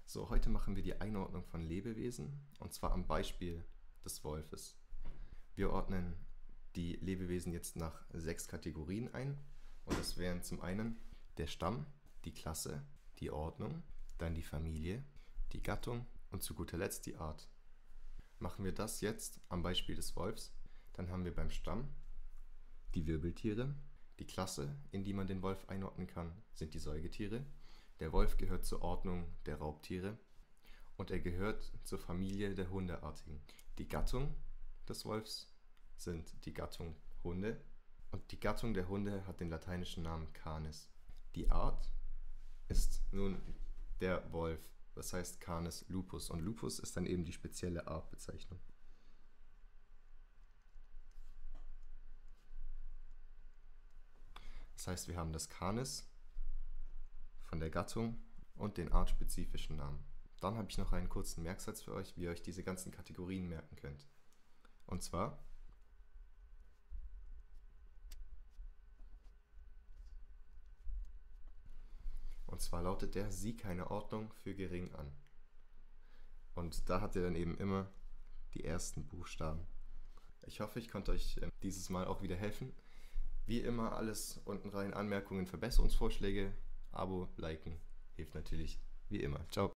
So, heute machen wir die Einordnung von Lebewesen, und zwar am Beispiel des Wolfes. Wir ordnen die Lebewesen jetzt nach 6 Kategorien ein, und das wären zum einen der Stamm, die Klasse, die Ordnung, dann die Familie, die Gattung und zu guter Letzt die Art. Machen wir das jetzt am Beispiel des Wolfs, dann haben wir beim Stamm die Wirbeltiere, die Klasse, in die man den Wolf einordnen kann, sind die Säugetiere. Der Wolf gehört zur Ordnung der Raubtiere und er gehört zur Familie der Hundeartigen. Die Gattung des Wolfs sind die Gattung Hunde und die Gattung der Hunde hat den lateinischen Namen Canis. Die Art ist nun der Wolf, das heißt Canis lupus, und Lupus ist dann eben die spezielle Artbezeichnung. Das heißt, wir haben das Canis von der Gattung und den artspezifischen Namen. Dann habe ich noch einen kurzen Merksatz für euch, wie ihr euch diese ganzen Kategorien merken könnt. Und zwar lautet der: sieh keine Ordnung für gering an. Und da habt ihr dann eben immer die ersten Buchstaben. Ich hoffe, ich konnte euch dieses Mal auch wieder helfen. Wie immer alles unten rein: Anmerkungen, Verbesserungsvorschläge, Abo, Liken hilft natürlich wie immer. Ciao.